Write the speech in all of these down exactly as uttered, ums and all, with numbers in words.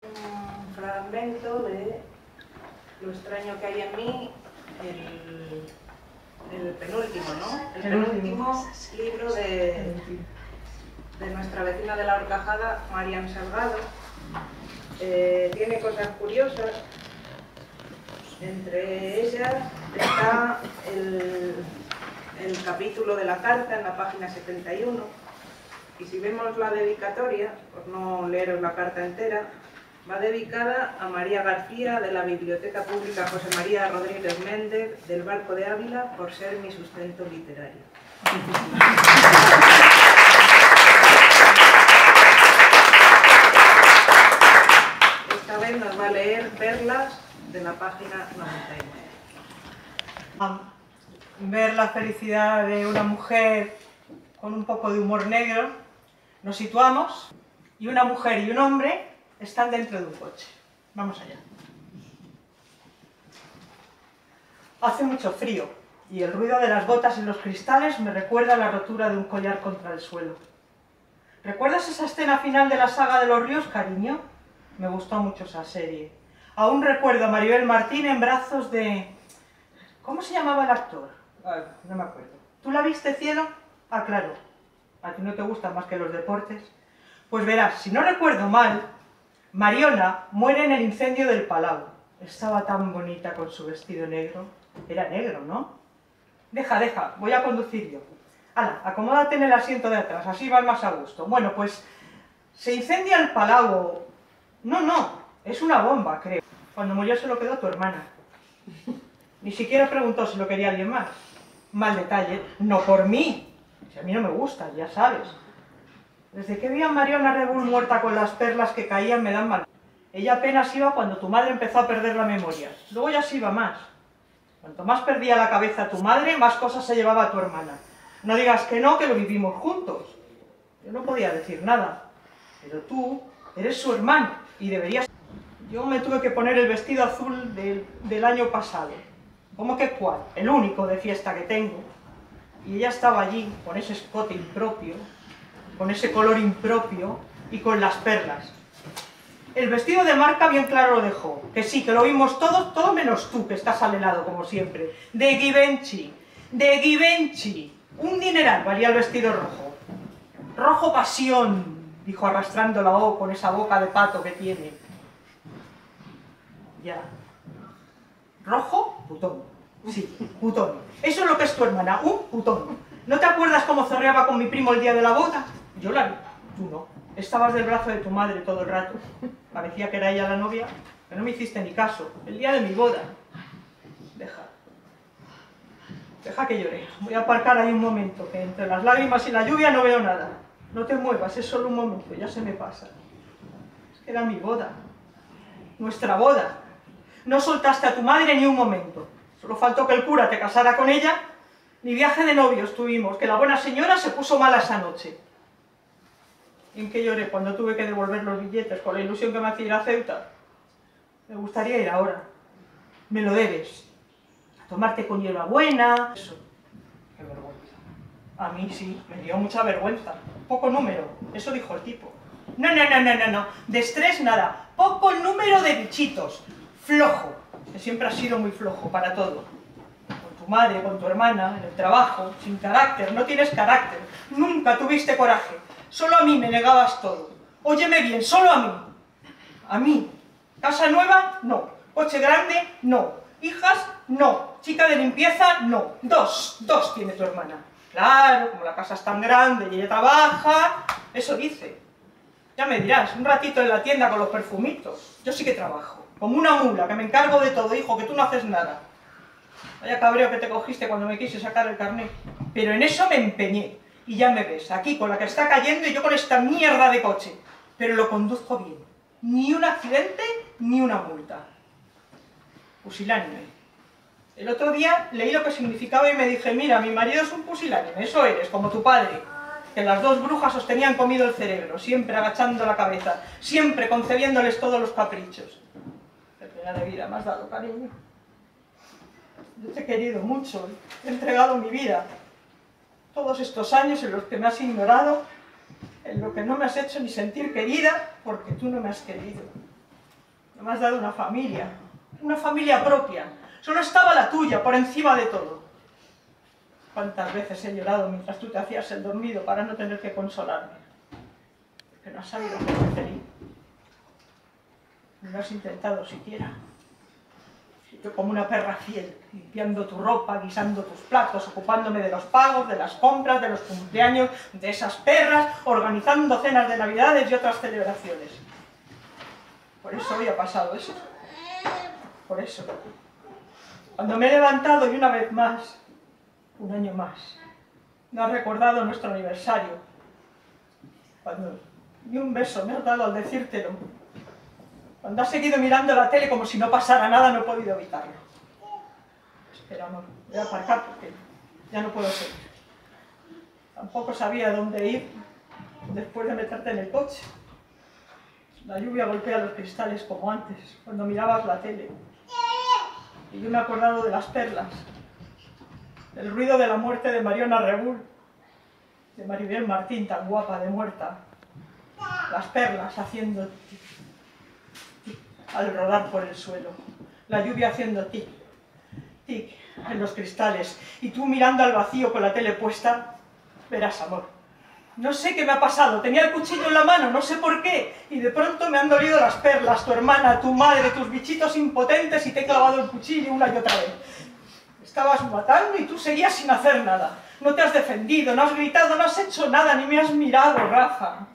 Un fragmento de Lo extraño que hay en mí, el, el penúltimo, ¿no? El penúltimo libro de, de nuestra vecina de la Horcajada, Marian Salgado. Eh, tiene cosas curiosas. Entre ellas está el, el capítulo de la carta en la página setenta y uno. Y si vemos la dedicatoria, por no leeros la carta entera, va dedicada a María García de la Biblioteca Pública José María Rodríguez Méndez del Barco de Ávila por ser mi sustento literario. Esta vez nos va a leer perlas de la página noventa y nueve. Ver la felicidad de una mujer con un poco de humor negro, nos situamos y una mujer y un hombre están dentro de un coche. Vamos allá. Hace mucho frío y el ruido de las gotas en los cristales me recuerda a la rotura de un collar contra el suelo. ¿Recuerdas esa escena final de la saga de los ríos, cariño? Me gustó mucho esa serie. Aún recuerdo a Maribel Martín en brazos de... ¿Cómo se llamaba el actor? Ay, no me acuerdo. ¿Tú la viste, cielo? Ah, claro. ¿A ti no te gustan más que los deportes? Pues verás, si no recuerdo mal, Mariona muere en el incendio del Palau. Estaba tan bonita con su vestido negro. Era negro, ¿no? Deja, deja, voy a conducir yo. Hala, acomódate en el asiento de atrás, así vas más a gusto. Bueno, pues se incendia el Palau. No, no, es una bomba, creo. Cuando murió se lo quedó tu hermana. Ni siquiera preguntó si lo quería alguien más. Mal detalle, no por mí. Si a mí no me gusta, ya sabes. Desde que vi a Mariona Rebull muerta con las perlas que caían me dan mal. Ella apenas iba cuando tu madre empezó a perder la memoria. Luego ya se iba más. Cuanto más perdía la cabeza tu madre, más cosas se llevaba a tu hermana. No digas que no, que lo vivimos juntos. Yo no podía decir nada. Pero tú eres su hermano y deberías... Yo me tuve que poner el vestido azul del, del año pasado. ¿Cómo que cuál? El único de fiesta que tengo. Y ella estaba allí, con ese escote impropio, con ese color impropio y con las perlas. El vestido de marca bien claro lo dejó, que sí, que lo vimos todos, todo menos tú, que estás al helado como siempre. De Givenchy, de Givenchy. Un dineral valía el vestido rojo. Rojo pasión, dijo arrastrando la O con esa boca de pato que tiene. Ya. Rojo, putón. Sí, putón. Eso es lo que es tu hermana, un putón. ¿No te acuerdas cómo zorreaba con mi primo el día de la boda? Yo la vi, tú no. Estabas del brazo de tu madre todo el rato. Parecía que era ella la novia, pero no me hiciste ni caso. El día de mi boda. Deja. Deja que llore. Voy a aparcar ahí un momento, que entre las lágrimas y la lluvia no veo nada. No te muevas, es solo un momento, ya se me pasa. Es que era mi boda. Nuestra boda. No soltaste a tu madre ni un momento. Solo faltó que el cura te casara con ella. Ni viaje de novios tuvimos, que la buena señora se puso mala esa noche. ¿Y en qué lloré cuando tuve que devolver los billetes con la ilusión que me hacía ir a Ceuta? Me gustaría ir ahora. Me lo debes. A tomarte con hierbabuena. Eso. Qué vergüenza. A mí sí, me dio mucha vergüenza. Poco número, eso dijo el tipo. No, no, no, no, no, no. De estrés nada. Poco número de bichitos. Flojo. Que siempre has sido muy flojo para todo. Con tu madre, con tu hermana, en el trabajo, sin carácter, no tienes carácter. Nunca tuviste coraje. Solo a mí me negabas todo. Óyeme bien, solo a mí. A mí. Casa nueva, no. Coche grande, no. Hijas, no. Chica de limpieza, no. Dos, dos tiene tu hermana. Claro, como la casa es tan grande y ella trabaja, eso dice. Ya me dirás, un ratito en la tienda con los perfumitos. Yo sí que trabajo. Como una mula, que me encargo de todo, hijo, que tú no haces nada. Vaya cabreo que te cogiste cuando me quise sacar el carnet. Pero en eso me empeñé. Y ya me ves, aquí con la que está cayendo y yo con esta mierda de coche. Pero lo conduzco bien. Ni un accidente, ni una multa. Pusilánime. El otro día leí lo que significaba y me dije, mira, mi marido es un pusilánime, eso eres, como tu padre. Que las dos brujas os tenían comido el cerebro, siempre agachando la cabeza, siempre concediéndoles todos los caprichos. De vida me has dado, cariño. Yo te he querido mucho, te he entregado mi vida. Todos estos años en los que me has ignorado, en lo que no me has hecho ni sentir querida, porque tú no me has querido. Me has dado una familia, una familia propia. Solo estaba la tuya, por encima de todo. Cuántas veces he llorado mientras tú te hacías el dormido para no tener que consolarme. Porque no has sabido hacerme feliz. No lo has intentado siquiera. Yo como una perra fiel, limpiando tu ropa, guisando tus platos, ocupándome de los pagos, de las compras, de los cumpleaños, de esas perras, organizando cenas de navidades y otras celebraciones. Por eso hoy ha pasado eso. Por eso. Cuando me he levantado y una vez más, un año más, no has recordado nuestro aniversario. Cuando ni un beso me has dado al decírtelo. Cuando has seguido mirando la tele como si no pasara nada, no he podido evitarlo. Espera, amor, voy a aparcar porque ya no puedo seguir. Tampoco sabía dónde ir después de meterte en el coche. La lluvia golpea los cristales como antes, cuando mirabas la tele. Y yo me he acordado de las perlas, del ruido de la muerte de Mariona Rebull, de Maribel Martín, tan guapa de muerta. Las perlas haciendo tic, tic, al rodar por el suelo. La lluvia haciendo tic, tic en los cristales. Y tú mirando al vacío con la tele puesta. Verás, amor. No sé qué me ha pasado, tenía el cuchillo en la mano, no sé por qué, y de pronto me han dolido las perlas, tu hermana, tu madre, tus bichitos impotentes, y te he clavado el cuchillo una y otra vez. Estabas matando y tú seguías sin hacer nada. No te has defendido, no has gritado, no has hecho nada, ni me has mirado, Rafa.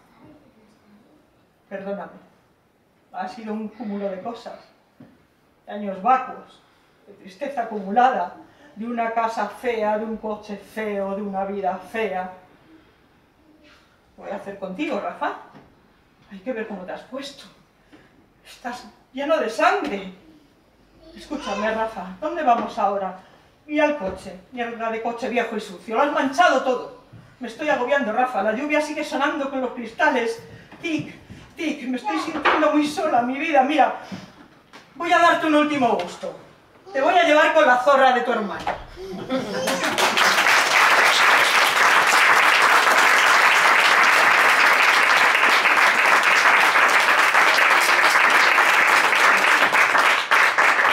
Perdóname, ha sido un cúmulo de cosas, de años vacuos, de tristeza acumulada, de una casa fea, de un coche feo, de una vida fea. ¿Qué voy a hacer contigo, Rafa? Hay que ver cómo te has puesto. Estás lleno de sangre. Escúchame, Rafa, ¿dónde vamos ahora? Mira el coche, mierda de coche viejo y sucio. Lo has manchado todo. Me estoy agobiando, Rafa. La lluvia sigue sonando con los cristales. Tic, tic, me estoy sintiendo muy sola, mi vida. Mira, voy a darte un último gusto. Te voy a llevar con la zorra de tu hermana.